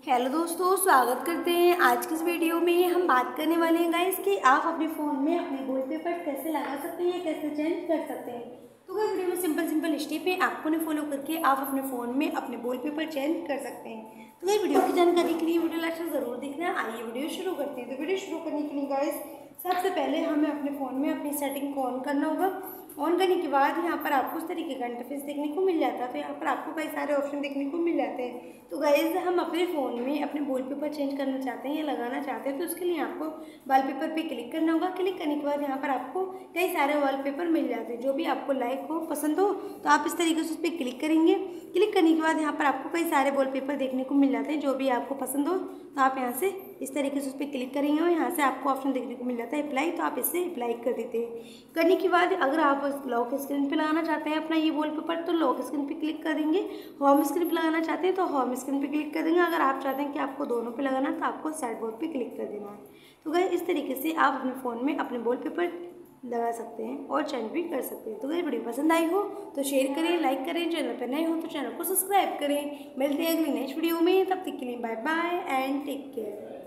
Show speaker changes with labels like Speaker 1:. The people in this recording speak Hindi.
Speaker 1: हेलो दोस्तों, स्वागत करते हैं आज की इस वीडियो में। हम बात करने वाले हैं गाइस कि आप अपने फ़ोन में अपने वॉलपेपर कैसे लगा सकते हैं, कैसे चेंज कर सकते हैं। तो गाइस वीडियो में सिंपल स्टेप है, आपको ने फॉलो करके आप अपने फ़ोन में अपने वॉलपेपर चेंज कर सकते हैं। तो गाइस वीडियो की जानकारी के लिए वीडियो लास्ट तक ज़रूर देखना। आइए वीडियो शुरू करते हैं। तो वीडियो शुरू करने के लिए गाइस सबसे पहले हमें अपने फ़ोन में अपनी सेटिंग को ऑन करना होगा। ऑन करने के बाद यहाँ पर आपको उस तरीके का इंटरफेस देखने को मिल जाता है। तो यहाँ पर आपको कई सारे ऑप्शन देखने को मिल जाते हैं। तो गाइस हम अपने फ़ोन में अपने वॉलपेपर चेंज करना चाहते हैं या लगाना चाहते हैं, तो उसके लिए आपको वॉलपेपर पे क्लिक करना होगा। क्लिक करने के बाद यहाँ पर आपको कई सारे वॉलपेपर मिल जाते हैं। जो भी आपको लाइक हो, पसंद हो, तो आप इस तरीके से उस पर क्लिक करेंगे। क्लिक करने के बाद यहाँ पर आपको कई सारे वॉलपेपर देखने को मिल जाते हैं। जो भी आपको पसंद हो तो आप यहाँ से इस तरीके से उस पर क्लिक करेंगे और यहाँ से आपको ऑप्शन देखने को मिल जाता है अप्लाई। तो आप इससे अप्लाई कर देते हैं। करने के बाद अगर आप लॉक स्क्रीन पे लगाना चाहते हैं अपना ये वॉलपेपर, तो लॉक स्क्रीन पे क्लिक कर देंगे। होम स्क्रीन पे लगाना चाहते हैं तो होम स्क्रीन पे क्लिक कर देंगे। अगर आप चाहते हैं कि आपको दोनों पे लगाना है तो आपको साइड बोर्ड पे क्लिक कर देना है। तो गाइस इस तरीके से आप अपने फ़ोन में अपने वॉलपेपर लगा सकते हैं और चेंज भी कर सकते हैं। तो अगर वीडियो पसंद आई हो तो शेयर करें, लाइक करें। चैनल पर नए हो तो चैनल को सब्सक्राइब करें। मिलते हैं अगली नेक्स्ट वीडियो में। तब तक के लिए bye bye and take care.